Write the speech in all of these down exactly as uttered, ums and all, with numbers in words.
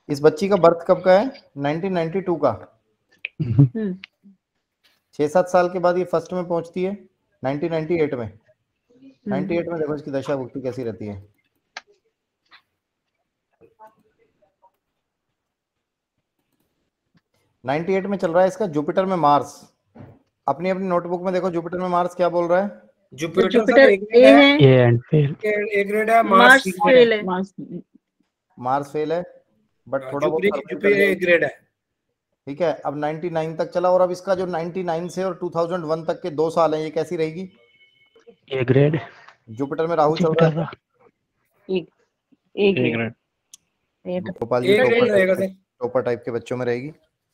इस बच्ची का बर्थ कब का है? नाइनटीन नाइंटी टू का। छह सात साल के बाद ये फर्स्ट में पहुंचती है नाइनटीन नाइंटी एट में। नाइंटी एट में देखो इसकी दशा भुक्ति कैसी रहती है। नाइंटी एट में चल रहा है इसका जुपिटर में मार्स। अपनी अपनी नोटबुक में देखो जुपिटर में मार्स क्या बोल रहा है। जुपिटर जुपिटर एक ए है, ए एंड फेल। एक ग्रेड है, मार्स मार्स फेल है। मार्स फेल है बट थोड़ा बहुत जुपिटर survive कर जुपिटर लेगा। एक ग्रेड है। ठीक है, अब निन्यानवे तक चला और अब इसका जो निन्यानवे से और दो हज़ार एक तक के दो साल हैं ये कैसी रहेगी? A grade. जुपिटर में राहु चल रहा है। एक एक ए ग्रेड। गोपाल जी एक टॉपर ग्रेड रहेगा टाइप सर। टॉपर टाइप के बच्चों में रहेगी।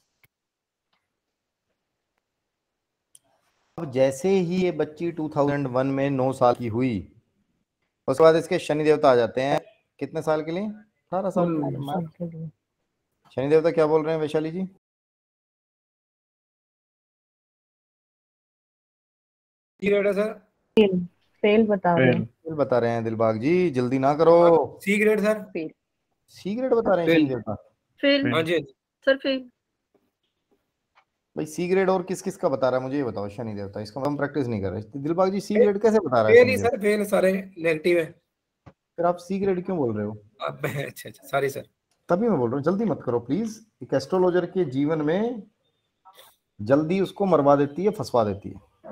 अब जैसे ही ये बच्ची दो हज़ार एक में नौ साल की हुई उसके बाद इसके शनि देवता आ जाते हैं। कितने साल के लिए? अठारह साल के लिए। शनि देवता क्या बोल रहे हैं वैशाली जी? ग्रेड है सर। फेल बता रहे हैं। फेल बता रहे हैं दिलबाग जी, जल्दी ना करो। C grade sir. C grade बता रहे हैं शनि देवता। फेल हाँ जी सर, फेल। भाई सी ग्रेड और किस किस का बता रहा है मुझे ये बताओ। शनि देवता इसका हम प्रैक्टिस नहीं कर रहे। दिलबाग जी सी ग्रेड कैसे बता रहा है फेल शनि ही देवता? सर, फेल सारे नेगेटिव है। फिर आप सी ग्रेड क्यों बोल रहे हो? अब अच्छा अच्छा सॉरी सर। तभी मैं बोल रहा हूँ जल्दी मत करो प्लीज। एक एस्ट्रोलॉजर के जीवन में जल्दी उसको मरवा देती है, फंसवा देती है।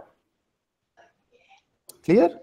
क्लियर?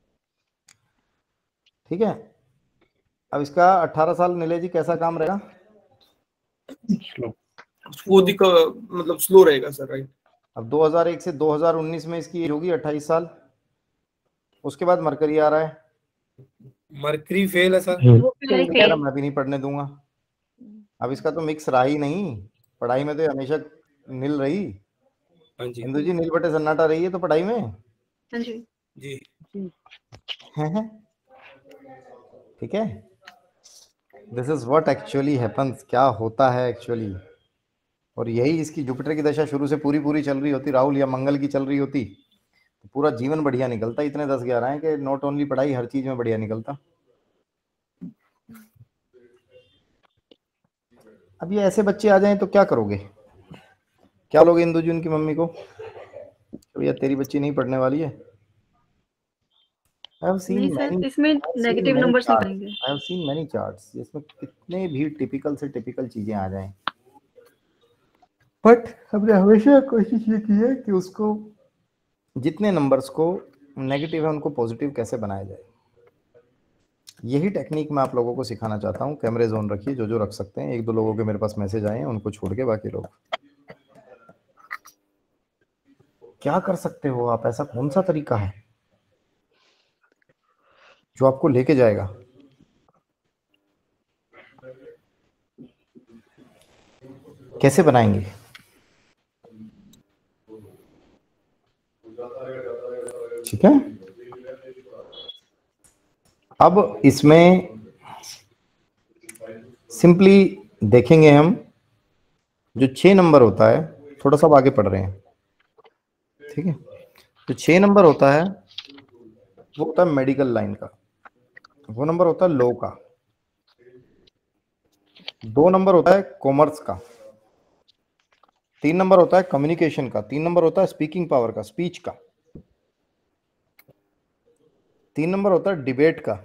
ठीक है, अब इसका अठारह साल नीले जी कैसा काम रहेगा? स्लो। वो दिक्क मतलब स्लो रहेगा सर, राइट। अब दो हज़ार एक से दो हज़ार उन्नीस में इसकी एज होगी अट्ठाईस साल। उसके बाद मरकरी आ रहा है। मरकरी फेल है सर। वो फेल कह रहा मैं भी नहीं पढ़ने दूंगा। अब इसका तो मिक्स रहा ही नहीं, पढ़ाई में तो हमेशा नील रही। हाँ जी इंदु जी नील बटे सन्नाटा रही है तो पढ़ाई में। हाँ जी जी। हैं? ठीक है, this is what actually happens. क्या होता है एक्चुअली। और यही इसकी जुपिटर की दशा शुरू से पूरी पूरी चल रही होती, राहुल या मंगल की चल रही होती तो पूरा जीवन बढ़िया निकलता। इतने दस ग्यारह है कि नॉट ओनली पढ़ाई, हर चीज में बढ़िया निकलता। अब ये ऐसे बच्चे आ जाएं तो क्या करोगे? क्या बोलोगे इंदु जी उनकी मम्मी को? भैया तेरी बच्ची नहीं पढ़ने वाली है। I have seen नहीं सर, many- इसमें I have seen negative many numbers charts. निकलेंगे। I have seen many charts जिसमें कितने भी टिपिकल से टिपिकल चीजें आ जाएं, बट हमने हमेशा कोशिश ये की है कि उसको जितने नंबर्स को नेगेटिव है उनको पॉजिटिव कैसे बनाया जाए। यही टेक्निक मैं आप लोगों को सिखाना चाहता हूँ। कैमरे जोन रखिए जो जो रख सकते हैं। एक दो लोगों के मेरे पास मैसेज आए हैं, उनको छोड़ के बाकी लोग क्या कर सकते हो आप? ऐसा कौन सा तरीका है जो आपको लेके जाएगा? कैसे बनाएंगे? ठीक है, अब इसमें सिंपली देखेंगे हम जो छह नंबर होता है, थोड़ा सा आगे पढ़ रहे हैं। ठीक है, तो छह नंबर होता है वो होता है मेडिकल लाइन का, वो नंबर होता है लॉ का। दो नंबर होता है कॉमर्स का। तीन नंबर होता है कम्युनिकेशन का। तीन नंबर होता है स्पीकिंग पावर का, स्पीच का। तीन नंबर होता है डिबेट का।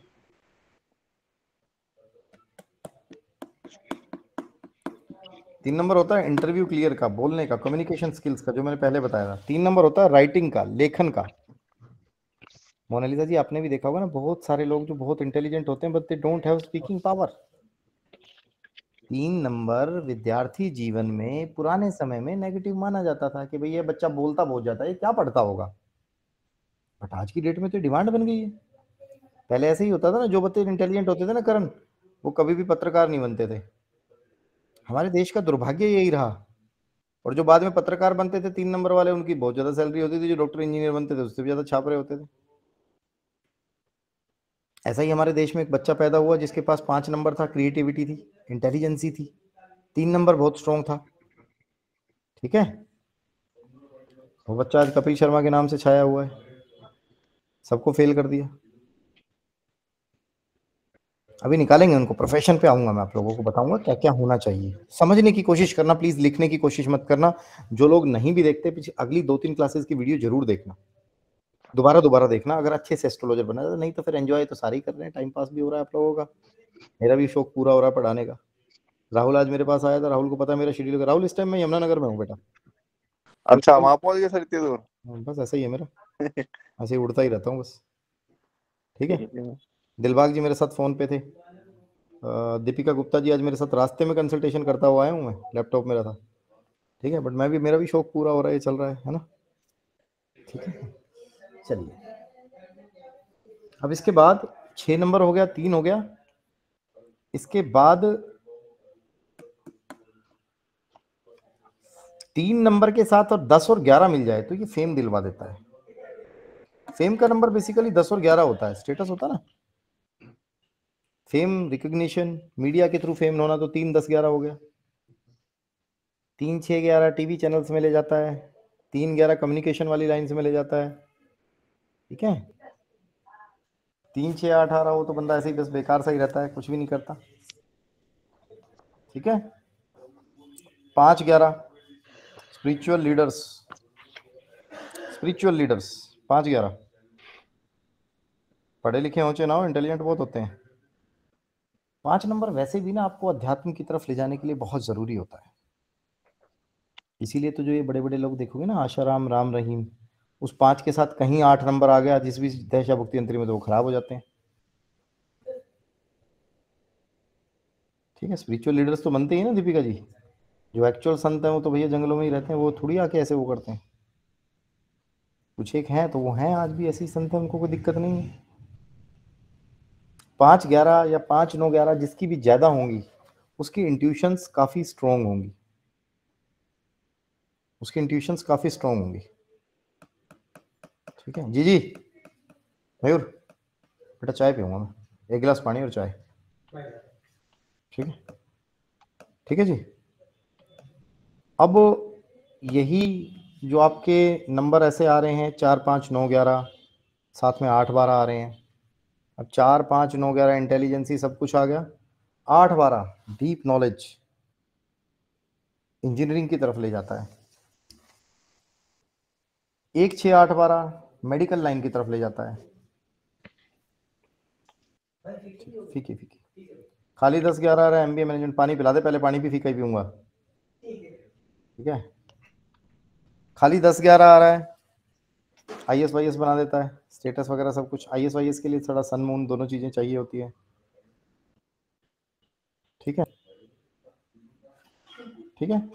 तीन नंबर होता है इंटरव्यू क्लियर का, बोलने का, कम्युनिकेशन स्किल्स का, जो मैंने पहले बताया था। तीन नंबर होता है राइटिंग का, लेखन का। मोनालिसा जी आपने भी देखा होगा ना, बहुत सारे लोग जो बहुत इंटेलिजेंट होते हैं but they don't have speaking power. तीन नंबर विद्यार्थी जीवन में पुराने समय में नेगेटिव माना जाता था कि भाई ये बच्चा बोलता बहुत जाता है, ये क्या पढ़ता होगा। बट आज की डेट में तो डिमांड बन गई है। पहले ऐसे ही होता था ना, जो बच्चे इंटेलिजेंट होते थे ना करण, वो कभी भी पत्रकार नहीं बनते थे। हमारे देश का दुर्भाग्य यही रहा। और जो बाद में पत्रकार बनते थे तीन नंबर वाले, उनकी बहुत ज्यादा सैलरी होती थी। जो डॉक्टर इंजीनियर बनते थे उससे भी ज्यादा छाप रहे होते थे। ऐसा ही हमारे देश में एक बच्चा पैदा हुआ जिसके पास पांच नंबर था, क्रिएटिविटी थी, इंटेलिजेंसी थी। तीन नंबर बहुत स्ट्रॉन्ग था। ठीक है, वो बच्चा आज कपिल शर्मा के नाम से छाया हुआ है, सबको फेल कर दिया। अभी निकालेंगे उनको, प्रोफेशन पे आऊंगा मैं, आप लोगों को बताऊंगा क्या क्या होना चाहिए। समझने की कोशिश करना प्लीज, लिखने की कोशिश मत करना। जो लोग नहीं भी देखते, पीछे अगली दो तीन क्लासेस की वीडियो जरूर देखना, दोबारा दोबारा देखना अगर अच्छे से एस्ट्रोलॉजर बना है। नहीं तो फिर एंजॉय तो सारे ही कर रहे हैं, टाइम पास भी हो रहा है आप लोगों का, मेरा भी शौक पूरा हो रहा है पढ़ाने का। राहुल आज मेरे पास आया था, राहुल को पता है मेरा शेड्यूल का। राहुल इस टाइम मैं यमुनानगर में हूँ बेटा। अच्छा, वहां पहुंच गए सर इतनी दूर? बस ऐसा ही है मेरा, ऐसे ही उड़ता ही रहता हूँ बस। ठीक है, दिलबाग जी मेरे साथ फोन पे थे। अ, दीपिका गुप्ता जी आज मेरे साथ रास्ते में कंसल्टेशन करता हुआ आया हूँ मैं, लैपटॉप मेरा था। ठीक है, बट मैं भी, मेरा भी शौक पूरा हो रहा है, चल रहा है है ना। ठीक है, चलिए अब इसके बाद छह नंबर हो गया, तीन हो गया। इसके बाद तीन नंबर के साथ और दस और ग्यारह मिल जाए तो ये फेम दिलवा देता है। फेम का नंबर बेसिकली दस और ग्यारह होता है, स्टेटस होता है ना, फेम रिकॉग्निशन, मीडिया के थ्रू फेम होना, तो तीन दस ग्यारह हो गया। तीन छः ग्यारह टीवी चैनल्स में ले जाता है, तीन ग्यारह कम्युनिकेशन वाली लाइन में ले जाता है। ठीक है, तीन छः आठ अठारह हो तो बंदा ऐसे ही बस बेकार सा ही रहता है, कुछ भी नहीं करता। ठीक है, पाँच ग्यारह स्पिरिचुअल लीडर्स, स्पिरिचुअल लीडर्स पाँच ग्यारह, पढ़े लिखे हो चाहे ना हो, इंटेलिजेंट बहुत होते हैं। पाँच नंबर वैसे भी ना आपको अध्यात्म की तरफ ले जाने के लिए बहुत ज़रूरी होता है। इसीलिए तो जो ये बड़े बड़े लोग देखोगे ना, आशाराम, राम रहीम, उस पाँच के साथ कहीं आठ नंबर आ गया जिस भी दशा भुक्ति यंत्री में, तो वो खराब हो जाते हैं। ठीक है, स्पिरिचुअल लीडर्स तो बनते ही ना दीपिका जी, जो एक्चुअल संत हैं वो तो भैया जंगलों में ही रहते हैं, वो थोड़ी आके ऐसे वो करते हैं। कुछ एक हैं तो वो हैं, आज भी ऐसे ही संत हैं, उनको कोई दिक्कत नहीं है। पाँच ग्यारह या पाँच नौ ग्यारह जिसकी भी ज़्यादा होंगी उसकी इंट्यूशंस काफ़ी स्ट्रॉन्ग होंगी, उसकी इंट्यूशंस काफ़ी स्ट्रॉन्ग होंगी। ठीक है जी जी मयूर, बेटा चाय पीऊँगा मैं, एक गिलास पानी और चाय। ठीक है, ठीक है जी। अब यही जो आपके नंबर ऐसे आ रहे हैं, चार पाँच नौ ग्यारह, साथ में आठ बारह आ रहे हैं। अब चार पाँच नौ ग्यारह इंटेलिजेंसी सब कुछ आ गया, आठ बारह डीप नॉलेज इंजीनियरिंग की तरफ ले जाता है, एक छः आठ बारह मेडिकल लाइन की तरफ ले जाता है। फीकी फीकी खाली दस ग्यारह आ रहा है, एमबीए मैनेजमेंट। पानी पिला दे पहले, पानी भी फीका ही पीऊंगा। ठीक है, खाली दस ग्यारह आ रहा है, आईएएस वाईएएस बना देता है, स्टेटस वगैरह सब कुछ। आईएएस वाईएएस के लिए थोड़ा सन मून दोनों चीजें चाहिए होती है। ठीक है, ठीक है,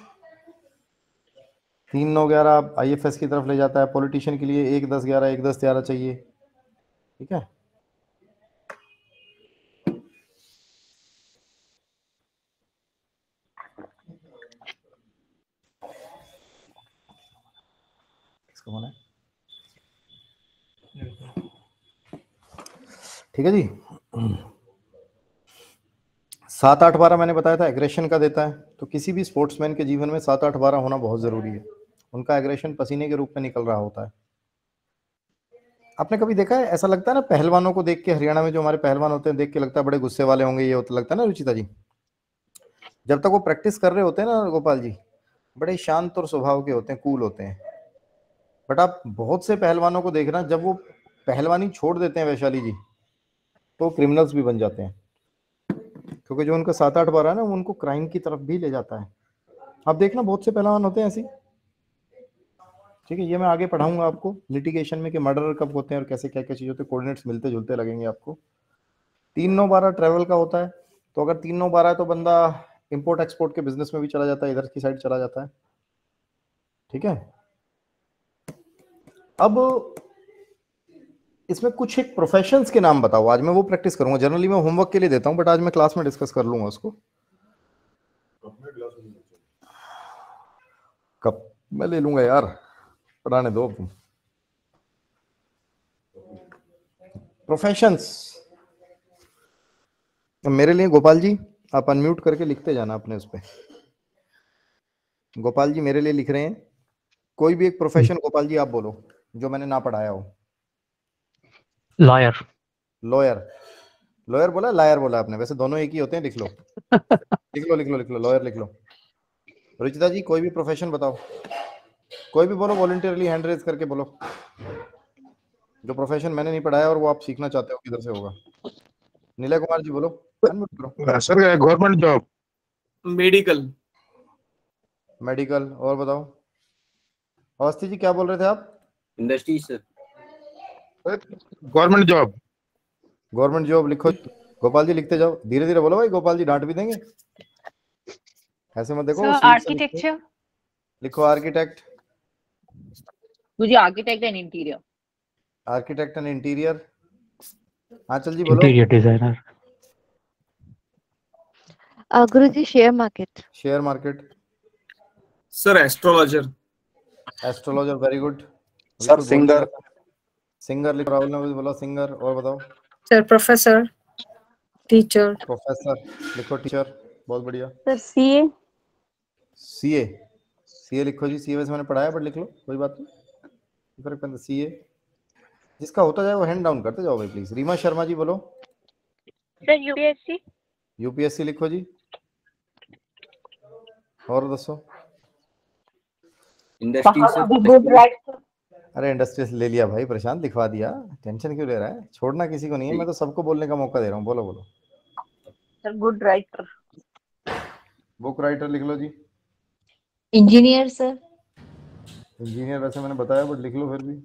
तीन नौ ग्यारह आईएफएस की तरफ ले जाता है। पॉलिटिशियन के लिए एक दस ग्यारह, एक दस ग्यारह चाहिए। ठीक है, इसको बोला ठीक है जी। सात आठ बारह मैंने बताया था एग्रेशन का देता है, तो किसी भी स्पोर्ट्समैन के जीवन में सात आठ बारह होना बहुत जरूरी है। उनका एग्रेशन पसीने के रूप में निकल रहा होता है। आपने कभी देखा है, ऐसा लगता है ना पहलवानों को देख के, हरियाणा में जो हमारे पहलवान होते हैं देख के लगता है बड़े गुस्से वाले होंगे, ये होता लगता है ना रुचिता जी। जब तक वो प्रैक्टिस कर रहे होते हैं ना गोपाल जी, बड़े शांत और स्वभाव के होते हैं, कूल होते हैं। बट आप बहुत से पहलवानों को देखना, जब वो पहलवानी छोड़ देते हैं वैशाली जी, तो क्रिमिनल्स भी बन जाते हैं, क्योंकि जो उनका सात आठ बारह है ना, वो उनको क्राइम की तरफ भी ले जाता है। आप देखना बहुत से पहलवान होते हैं ऐसी। ठीक है, ये मैं आगे पढ़ाऊंगा आपको लिटिगेशन में कि मर्डर कब होते हैं और कैसे क्या क्या चीज़ होते हैं, कोऑर्डिनेट्स मिलते जुलते लगेंगे आपको। तीन नौ बारह ट्रैवल का होता है, तो अगर तीन नौ बारह है तो बंदा इंपोर्ट एक्सपोर्ट के बिजनेस में भी चला जाता है, इधर की साइड चला जाता है। ठीक है, अब इसमें कुछ एक प्रोफेशंस के नाम बताओ। आज मैं वो प्रैक्टिस करूंगा, जनरली मैं होमवर्क के लिए देता हूं, बट आज मैं क्लास में डिस्कस कर लूंगा उसको। कब मैं ले लूंगा यार, पढ़ाने दो तुम। प्रोफेशंस मेरे लिए गोपाल जी आप अनम्यूट करके लिखते जाना अपने उस पे। गोपाल जी मेरे लिए लिख रहे हैं, कोई भी एक प्रोफेशन गोपाल जी आप बोलो जो मैंने ना पढ़ाया हो। लॉयर। लॉयर, लॉयर बोला लायर बोला आपने, वैसे दोनों एक ही होते हैं, लिख लो लिख लो लिख लो लिख लो लॉयर लिख लो। रुचिता जी कोई भी प्रोफेशन बताओ, कोई भी बोलो, वॉलंटियरली हैंड रेज करके बोलो जो प्रोफेशन मैंने नहीं पढ़ाया और वो आप सीखना चाहते हो, किधर से होगा। नीलय कुमार जी बोलो, अनम्यूट करो। Sir government job. Medical. Medical. और बताओ अवस्थी जी क्या बोल रहे थे आप? Industry sir. Government job. Government job लिखो। गोपाल जी लिखते जाओ, धीरे धीरे बोलो भाई, गोपाल जी डांट भी देंगे, ऐसे मत देखो। Sir architecture. लिखो आर्किटेक्ट। मुझे architect and interior. Architect and interior. Aanchal ji बोलो। Interior designer. गुरुजी share market. Share market. Sir astrologer. Astrologer, very good. Sir singer. Singer लिखो, राहुल ने भी बोला सिंगर। और बताओ सर प्रोफेसर, टीचर। प्रोफेसर लिखो, टीचर, बहुत बढ़िया। Sir CA. सीए। सीए लिखो जी, सीए वैसे मैंने पढ़ाया बट लिख लो, कोई बात नहीं, फर्क पड़ता। सीए जिसका होता जाए वो हैंड डाउन करते जाओ भाई प्लीज। रीमा शर्मा जी बोलो। Sir UPSC. यूपीएससी लिखो जी। और दसो। Industry sir. अरे इंडस्ट्रीज ले लिया भाई, प्रशांत लिखवा दिया, टेंशन क्यों ले रहा है? छोड़ना किसी को नहीं है, मैं तो सबको बोलने का मौका दे रहा हूँ। बोलो बोलो। Sir good writer. Book writer लिख लो जी। Engineer sir. इंजीनियर वैसे मैंने बताया बट लिख लो फिर भी।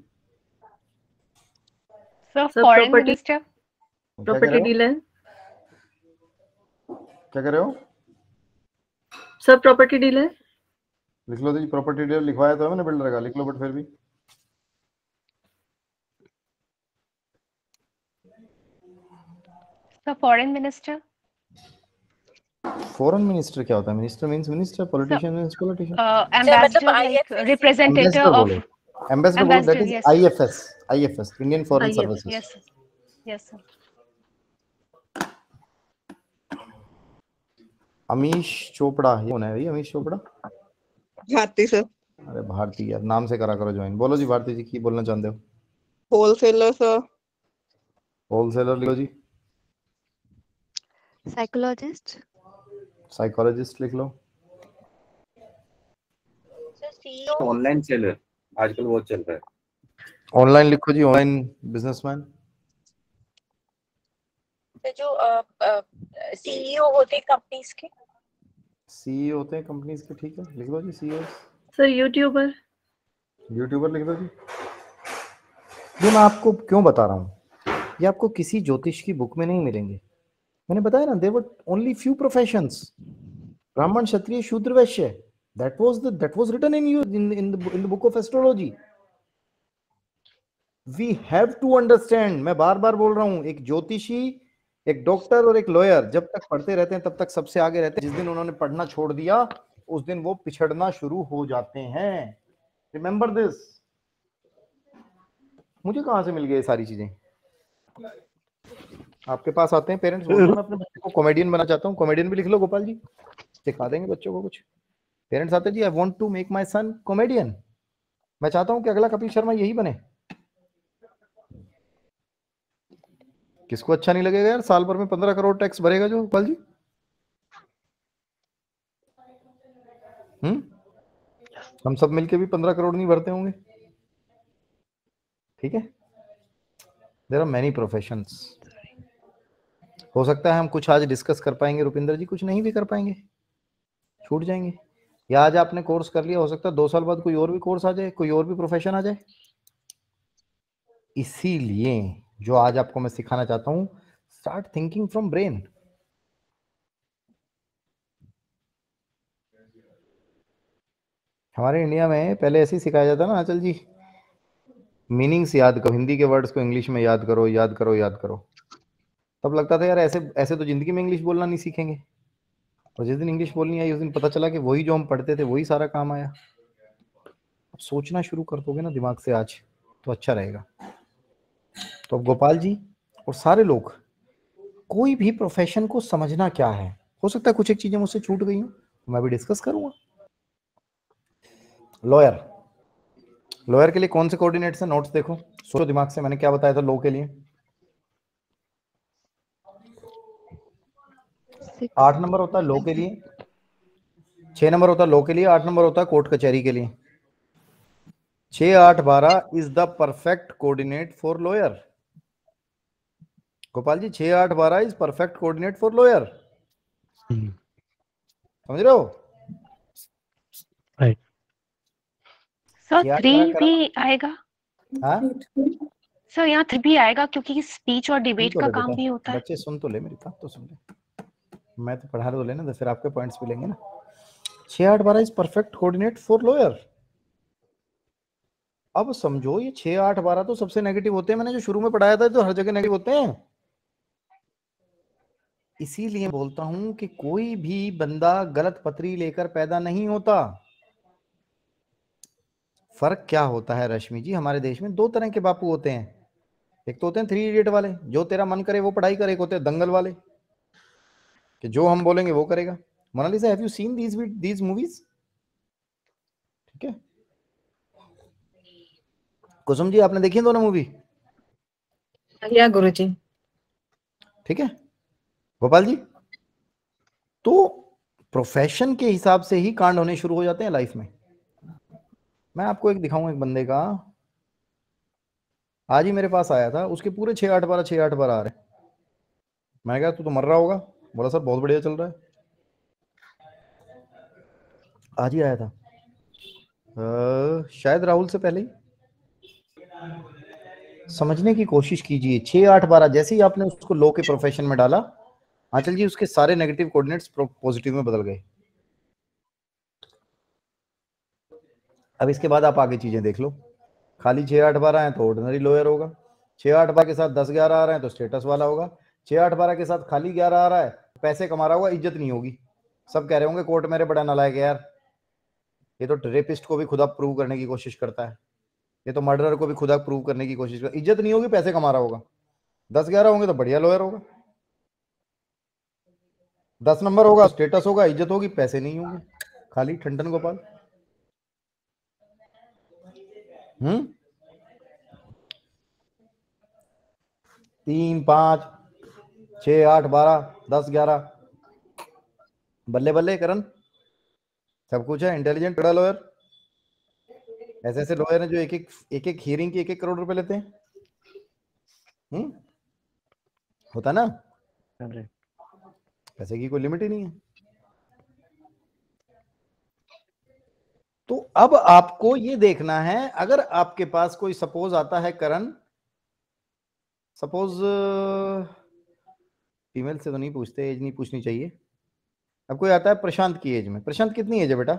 Sir sir foreign property, minister. Property dealer. क्या कर रहे हो? Sir property dealer. लिख लो जी, प्रॉपर्टी डीलर लिखवाया तो है मैंने बिल्डर का, लिख लो बट फिर भी। Sir foreign minister. Foreign minister क्या होता है? Minister means minister, politician means politician. Ambassador like representative of. Ambassador बोलो, that is yes. IFS. IFS Indian foreign I F S, services. Yes yes sir. Amish Chopra, ये कौन है भाई अमीश चोपड़ा? भारती सर। अरे भारती यार, नाम से करा करो ज्वाइन। बोलो जी भारती जी, की बोलना चाहते हो? Wholesaler sir. होलसेलर लिखो जी। साइकोलॉजिस्ट। साइकोलॉजिस्ट लिख लो। ऑनलाइन सेलर, आजकल बहुत चल रहा है। ऑनलाइन लिखो जी, ऑनलाइन बिजनेसमैन। जो सीईओ होते हैं कंपनीज के। सीईओ होते हैं कंपनीज के, ठीक है, लिख लो जी सीईओ। Sir YouTuber. यूट्यूबर लिख दो जी। ये मैं आपको क्यों बता रहा हूँ, ये आपको किसी ज्योतिष की बुक में नहीं मिलेंगे। मैंने बताया ना, there were only few professions, Brahmin Kshatriya Shudra Vaishya, that was the that was written in you in in the in the book of astrology. We have to understand, मैं बार बार बोल रहा हूं, एक ज्योतिषी, एक डॉक्टर और एक लॉयर जब तक पढ़ते रहते हैं तब तक सबसे आगे रहते हैं। जिस दिन उन्होंने पढ़ना छोड़ दिया उस दिन वो पिछड़ना शुरू हो जाते हैं। Remember this. मुझे कहां से मिल गई ये सारी चीजें? आपके पास आते हैं पेरेंट्स, बोलते हैं मैं अपने बच्चे को कॉमेडियन बनाना चाहता हूँ। कॉमेडियन भी लिख लो गोपाल जी, सिखा देंगे बच्चों को कुछ। पेरेंट्स आते जी, I want to make my son comedian, मैं चाहता हूँ कि अगला कपिल शर्मा यही बने। किसको अच्छा नहीं लगेगा यार? साल भर में पंद्रह करोड़ टैक्स भरेगा जो गोपाल जी। हम्म हम सब मिलके भी पंद्रह करोड़ नहीं भरते होंगे, ठीक है। There are many professions. हो सकता है हम कुछ आज डिस्कस कर पाएंगे रुपिंदर जी, कुछ नहीं भी कर पाएंगे, छूट जाएंगे। या आज आपने कोर्स कर लिया, हो सकता है दो साल बाद कोई और भी कोर्स आ जाए, कोई और भी प्रोफेशन आ जाए। इसीलिए जो आज आपको मैं सिखाना चाहता हूं, स्टार्ट थिंकिंग फ्रॉम ब्रेन। हमारे इंडिया में पहले ऐसे ही सिखाया जाता ना आंचल जी, मीनिंग्स याद करो, हिंदी के वर्ड्स को इंग्लिश में याद करो याद करो याद करो। तब लगता था यार ऐसे ऐसे तो जिंदगी में इंग्लिश बोलना नहीं सीखेंगे। और जिस दिन इंग्लिश बोलनी आई उस दिन पता चला कि वही जो हम पढ़ते थे वही सारा काम आया। अब सोचना शुरू कर दोगे ना दिमाग से आज तो अच्छा रहेगा। तो अब गोपाल जी और सारे लोग, कोई भी प्रोफेशन को समझना क्या है। हो सकता है कुछ एक चीजें मुझसे छूट गई हूं, मैं भी डिस्कस करूंगा। लॉयर, लॉयर के लिए कौन से कोऑर्डिनेट्स हैं? नोट्स देखो, सोचो दिमाग से, मैंने क्या बताया था लॉ के लिए। आठ नंबर होता है लॉ के लिए, छह नंबर होता है लॉ के लिए, आठ नंबर होता है कोर्ट कचहरी के लिए। छह आठ बारह is the perfect coordinate for lawyer. Gopal ji छह आठ बारह is perfect coordinate for lawyer, समझ रहे हो? राइट। सर याद थ्री करा भी आएगा? हाँ सर यहाँ थ्री भी आएगा क्योंकि स्पीच और सुन डिबेट तो का ले काम बेटा, भी होता है। बच्चे सुन तो ले, मेरी बात तो सुन ले, मैं तो पढ़ा तो लेना, तो फिर आपके पॉइंट्स भी लेंगे ना। छह आठ बारह is perfect coordinate for lawyer. अब समझो ये छह आठ बारह तो सबसे नेगेटिव होते हैं, मैंने जो शुरू में पढ़ाया था तो हर जगह नेगेटिव होते हैं। इसीलिए बोलता हूं कि कोई भी बंदा गलत पत्री लेकर पैदा नहीं होता। फर्क क्या होता है रश्मि जी, हमारे देश में दो तरह के बापू होते हैं। एक तो होते हैं थ्री इडियट वाले, जो तेरा मन करे वो पढ़ाई करे। एक होते हैं दंगल वाले, कि जो हम बोलेंगे वो करेगा। Monalisa, have you seen these these movies? ठीक है, कुसुम जी आपने देखी दोनों मूवी? या गुरुजी। ठीक है गोपाल जी, तो प्रोफेशन के हिसाब से ही कांड होने शुरू हो जाते हैं लाइफ में। मैं आपको एक दिखाऊं, एक बंदे का आज ही मेरे पास आया था, उसके पूरे छह आठ बारह छह आठ बारह आ रहे। मैंने कहा तू तो मर रहा होगा। बोला सर बहुत बढ़िया चल रहा है। आज ही आया था, आ, शायद राहुल से पहले ही। समझने की कोशिश कीजिए, छह आठ बारह जैसे ही आपने उसको लॉ के प्रोफेशन में डाला, आंचल जी उसके सारे नेगेटिव कोऑर्डिनेट्स पॉजिटिव में बदल गए। अब इसके बाद आप आगे चीजें देख लो। खाली छह आठ बारह है तो ऑर्डिनरी लॉयर होगा, छह आठ बारह के साथ दस ग्यारह आ रहे हैं तो स्टेटस वाला होगा, छह आठ बारह के साथ खाली ग्यारह आ रहा है पैसे कमा रहा होगा, इज्जत नहीं होगी। सब कह रहे होंगे कोर्ट मेरे बड़ा नालायक है यार, ये तो रेपिस्ट को भी खुदा प्रूव करने की कोशिश करता है, ये तो मर्डरर को भी खुदा प्रूव करने की कोशिश करता है। इज्जत नहीं होगी, पैसे कमा रहा होगा। दस ग्यारह होंगे तो बढ़िया लॉयर होगा, दस नंबर होगा स्टेटस होगा, इज्जत होगी, पैसे नहीं होंगे, खाली ठंडन गोपाल। हम्म तीन पांच छह आठ बारह दस ग्यारह, बल्ले बल्ले करन, सब कुछ है। इंटेलिजेंट बड़ा लॉयर, ऐसे ऐसे लॉयर हैं जो एक एक एक एक हियरिंग की एक एक करोड़ रुपए लेते हैं। हम्म होता ना, पैसे की कोई लिमिट ही नहीं है। तो अब आपको ये देखना है, अगर आपके पास कोई सपोज आता है करण, सपोज फीमेल से तो नहीं पूछते, एज नहीं पूछनी चाहिए। अब कोई आता है प्रशांत की एज में, प्रशांत कितनी एज है बेटा?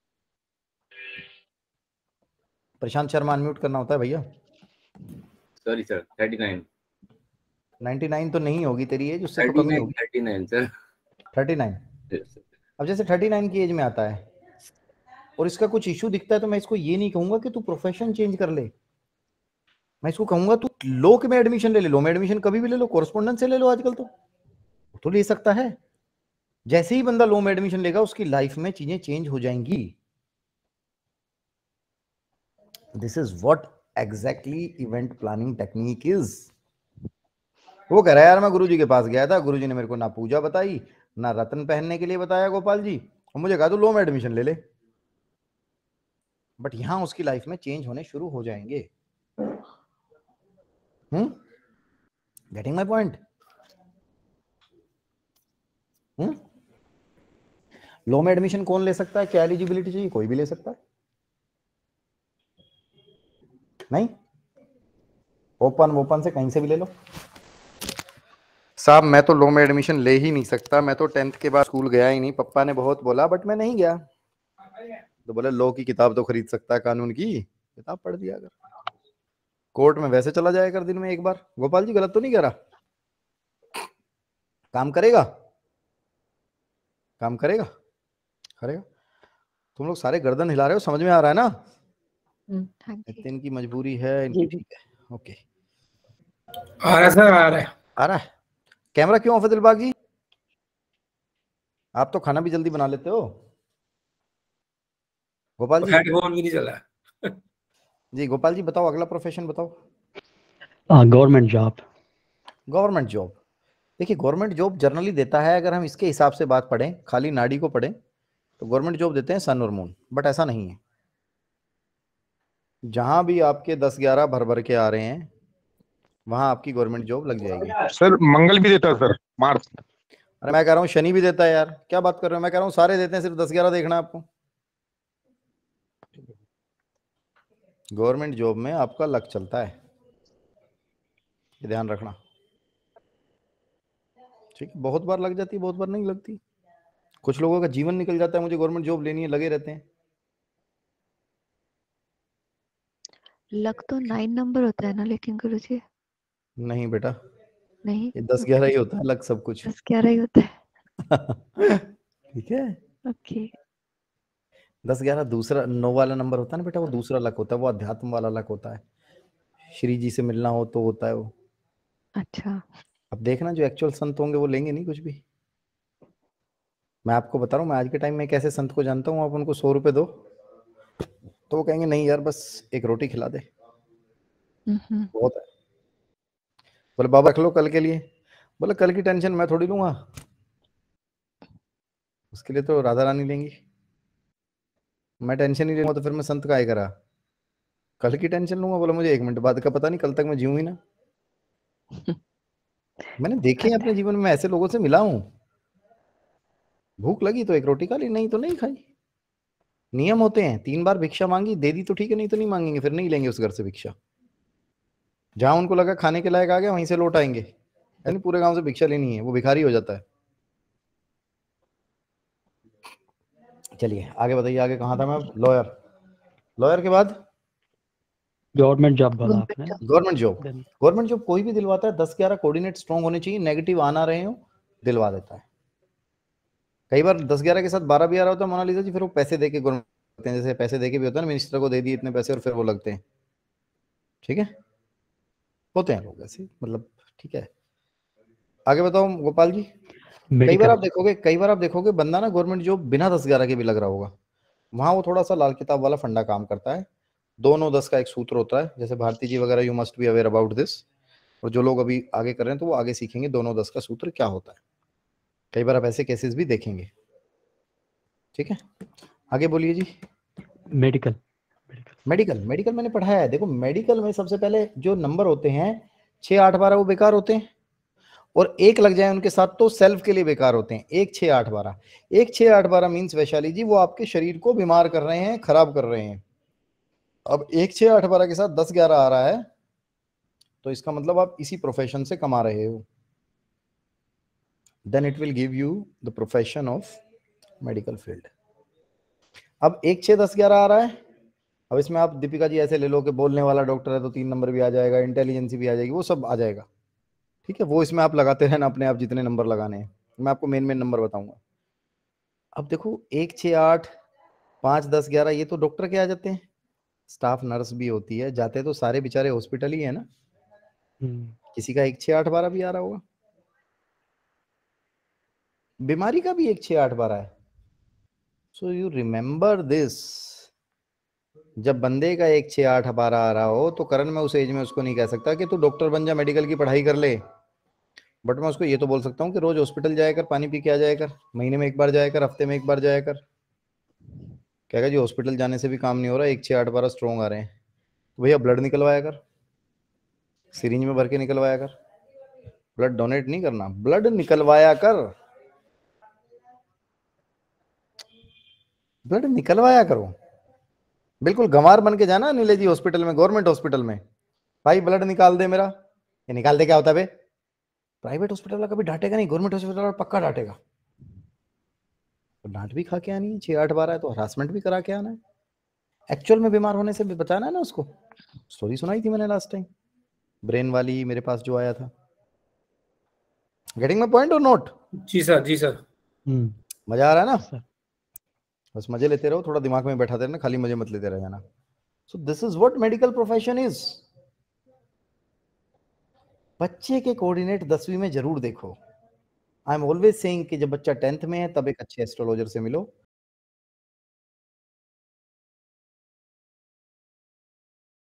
प्रशांत शर्मा अनम्यूट करना होता है भैया। Sorry sir, thirty nine. Ninety nine तो नहीं होगी तेरी एज, उससे तो कम ही होगी। Thirty nine sir. Thirty nine. अब जैसे थर्टी नाइन की एज में आता है और इसका कुछ इशू दिखता है, तो मैं इसको ये नहीं कहूंगा कि तू प्रोफेशन चेंज कर ले, मैं इसको कहूंगा तू लॉ में एडमिशन ले ले। लॉ में एडमिशन कभी भी ले लो, कोरस्पोंडेंस से ले लो, आजकल तो तो ले सकता है। जैसे ही बंदा लॉ में एडमिशन लेगा उसकी लाइफ में चीजें चेंज हो जाएंगी। This is what exactly event planning technique is. वो कह रहा है यार मैं गुरुजी के पास गया था, गुरुजी ने मेरे को ना पूजा बताई ना रत्न पहनने के लिए बताया गोपाल जी, और मुझे कहा तू लॉ में एडमिशन ले ले। बट यहां उसकी लाइफ में चेंज होने शुरू हो जाएंगे। Hmm getting my point? Hmm law में एडमिशन कौन ले सकता है? क्या एलिजिबिलिटी चाहिए? कोई भी ले सकता है। नहीं, ओपन ओपन से कहीं से भी ले लो। साहब मैं तो लॉ में एडमिशन ले ही नहीं सकता, मैं तो टेंथ के बाद स्कूल गया ही नहीं, पापा ने बहुत बोला बट मैं नहीं गया। तो बोले लॉ की किताब तो खरीद सकता है, कानून की किताब पढ़ दिया अगर, कोर्ट में वैसे चला जाया कर दिन में एक बार। गोपाल जी गलत तो नहीं कह रहा? काम करेगा, काम करेगा, करेगा। तुम लोग सारे गर्दन हिला रहे हो, समझ में आ रहा है ना? इनकी मजबूरी है, इनकी ठीक है। ओके, आ रहा है सर, आ रहा है, आ रहा है। कैमरा क्यों ऑफ है दिलबागी? आप तो खाना भी जल्दी बना लेते हो। गोपाल जी हेडफोन भी नहीं चला। जी गोपाल जी बताओ, अगला प्रोफेशन बताओ। Government job. गवर्नमेंट जॉब, देखिए गवर्नमेंट जॉब जनरली देता है, अगर हम इसके हिसाब से बात पढ़ें, खाली नाड़ी को पढ़ें, तो गवर्नमेंट जॉब देते हैं सन और मून, बट ऐसा नहीं है। जहां भी आपके दस ग्यारह भर भर के आ रहे हैं वहां आपकी गवर्नमेंट जॉब लग जाएगी। सर मंगल भी देता है सर, मार्च। अरे मैं कह रहा हूँ शनि भी देता है यार, क्या बात कर रहे हो? मैं कह रहा हूँ सारे देते हैं, सिर्फ दस ग्यारह देखना है आपको। गवर्नमेंट जॉब में आपका लक चलता है, ये ध्यान रखना, ठीक है? बहुत बार लग जाती है, बहुत बार नहीं लगती। कुछ लोगों का जीवन निकल जाता है, मुझे गवर्नमेंट जॉब लेनी है, लगे रहते हैं। लक तो नाइन नंबर होता है ना लेकिन गुरुजी? नहीं बेटा, नहीं, ये दस ग्यारह ही होता है लक, सब कुछ। दस ग्यारह ही होता है। ठीक है, ओके। दस ग्यारह दूसरा, नौ वाला नंबर होता है ना बेटा, वो दूसरा लक होता है, वो अध्यात्म वाला लक होता है। श्री जी से मिलना हो तो होता है वो। अच्छा। अब देखना जो एक्चुअल संत होंगे वो लेंगे नहीं कुछ भी। मैं आपको बता रहा हूँ, मैं आज के टाइम में एक ऐसे संत को जानता हूँ, आप उनको सौ रुपए दो तो वो कहेंगे नहीं यार बस एक रोटी खिला दे, बहुत है। बोले बाबा रख लो कल के लिए, बोले कल की टेंशन मैं थोड़ी लूंगा, उसके लिए तो राधा रानी लेंगी, मैं टेंशन ही लूंगा तो फिर मैं संत का आए करा, कल की टेंशन लूंगा। बोला मुझे एक मिनट बाद का पता नहीं, कल तक मैं जीऊं ही ना। मैंने देखे हैं अपने जीवन में, ऐसे लोगों से मिला हूं, भूख लगी तो एक रोटी खा ली, नहीं तो नहीं खाई। नियम होते हैं, तीन बार भिक्षा मांगी, दे दी तो ठीक है, नहीं तो नहीं मांगेंगे, फिर नहीं लेंगे उस घर से भिक्षा। जहां उनको लगा खाने के लायक आ गया वहीं से लौट आएंगे, यानी पूरे गांव से भिक्षा लेनी है, वो भिखारी हो जाता है। चलिए आगे बताइए, आगे कहाँ था मैं? लॉयर, लॉयर के बाद गवर्नमेंट जॉब बोला आपने। Government job. गवर्नमेंट जॉब कोई भी दिलवाता है, दस ग्यारह कोऑर्डिनेट स्ट्रॉन्ग होने चाहिए, नेगेटिव आना रहे हो दिलवा देता है। कई बार दस ग्यारह के साथ बारह भी आ रहा होता है मोनालिसा जी, फिर वो पैसे देके गवर्नमेंट, जैसे पैसे देके भी होता है ना, मिनिस्टर को दे दिए इतने पैसे और फिर वो लगते हैं। ठीक है, होते हैं लोग ऐसे, मतलब ठीक है। आगे बताओ गोपाल जी। कई बार आप देखोगे, कई बार आप देखोगे बंदा ना गवर्नमेंट जॉब बिना दस ग्यारह के भी लग रहा होगा, वहां वो थोड़ा सा लाल किताब वाला फंडा काम करता है। दो नौ दस का एक सूत्र होता है, जैसे भारती जी वगैरह, you must be aware about this, और जो लोग अभी आगे कर रहे हैं तो वो आगे सीखेंगे दो नौ दस का सूत्र क्या होता है। कई बार आप ऐसे केसेस भी देखेंगे। ठीक है, आगे बोलिए जी। मेडिकल, मेडिकल, मेडिकल मैंने पढ़ाया है। देखो मेडिकल में सबसे पहले जो नंबर होते हैं छः आठ बारह वो बेकार होते हैं, और एक लग जाए उनके साथ तो सेल्फ के लिए बेकार होते हैं। एक छः आठ बारह, एक छः आठ बारह मीन्स वैशाली जी वो आपके शरीर को बीमार कर रहे हैं, खराब कर रहे हैं। अब एक छः आठ बारह के साथ दस ग्यारह आ रहा है तो इसका मतलब आप इसी प्रोफेशन से कमा रहे हो, then it will give you the profession of medical field. अब एक छः दस ग्यारह आ रहा है, अब इसमें आप दीपिका जी ऐसे ले लो कि बोलने वाला डॉक्टर है तो तीन नंबर भी आ जाएगा, इंटेलिजेंसी भी आ जाएगी, वो सब आ जाएगा। ठीक है, वो इसमें आप लगाते रहना अपने आप जितने नंबर लगाने हैं, मैं आपको मेन मेन नंबर बताऊंगा। अब देखो एक छः आठ पाँच दस ग्यारह ये तो डॉक्टर के आ जाते हैं, स्टाफ नर्स भी होती है, जाते तो सारे बेचारे हॉस्पिटल ही है ना, किसी का एक छः आठ बारह भी आ रहा होगा, बीमारी का भी एक छः आठ बारह है। सो यू रिमेंबर दिस, जब बंदे का एक छः आठ बारह आ रहा हो तो करण मैं उस एज में उसको नहीं कह सकता कि तू डॉक्टर बन जा, मेडिकल की पढ़ाई कर ले, बट मैं उसको ये तो बोल सकता हूँ कि रोज हॉस्पिटल जाया कर, पानी पी के आ जाया कर, महीने में एक बार जाया कर, हफ्ते में एक बार जाया कर। कहेगा जी हॉस्पिटल जाने से भी काम नहीं हो रहा, एक छः आठ बारह स्ट्रॉन्ग आ रहे हैं, तो भैया ब्लड निकलवाया कर, सिरिंज में भर के निकलवाया कर, ब्लड डोनेट नहीं करना, ब्लड निकलवाया कर, ब्लड निकलवाया करो। बिल्कुल गंवार बन के जाना नीले जी हॉस्पिटल में, गवर्नमेंट हॉस्पिटल में, भाई ब्लड निकाल दे मेरा, ये निकाल दे क्या होता है बे? प्राइवेट हॉस्पिटल वाला कभी डांटेगा नहीं, गवर्नमेंट हॉस्पिटल वाला पक्का डांटेगा। तो डांट भी खा के आनी है, छः आठ बारह है तो हरासमेंट भी करा के आना है, एक्चुअल में बीमार होने से भी बचाना है ना उसको। स्टोरी सुनाई थी मैंने लास्ट टाइम, ब्रेन वाली मेरे पास जो आया था। Getting my point or not? जी सर, जी सर। मजा आ रहा है ना? बस मजे लेते रहो, थोड़ा दिमाग में बैठाते रहना, खाली मजे मत लेते रह जाना। So this is what medical profession is. बच्चे के कोऑर्डिनेट दसवीं में जरूर देखो। आई एम ऑलवेज सेइंग कि जब बच्चा टेंथ में है तब एक अच्छे एस्ट्रोलॉजर से मिलो,